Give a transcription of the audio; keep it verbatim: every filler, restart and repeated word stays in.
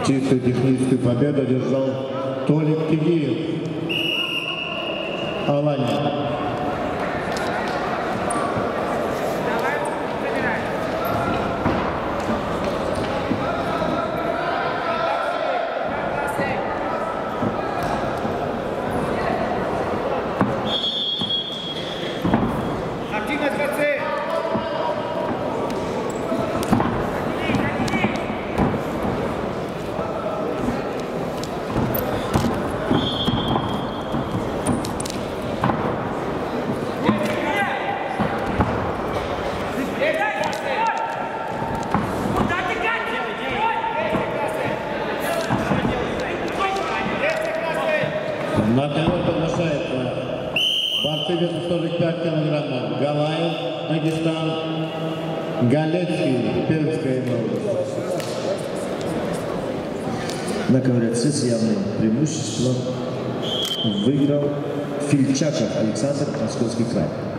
Чистую техническую победу одержал Толик Тигиев. Алания. На ковер приглашается борцы весом сорок пять килограммов. Галаев, Дагестан, Галецкий, Пермская область. На ковре с явным преимуществом выиграл Фильчаков Александр, Московский край.